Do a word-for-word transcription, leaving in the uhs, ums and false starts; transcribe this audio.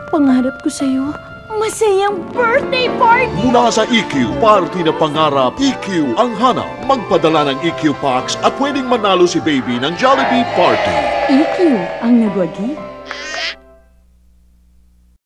pangarap ko sa'yo, masayang birthday party! Mula sa E Q, party na pangarap, E Q ang hanap. Magpadala ng E Q Packs at pwedeng manalo si Baby ng Jollibee Party. E Q ang nagwagi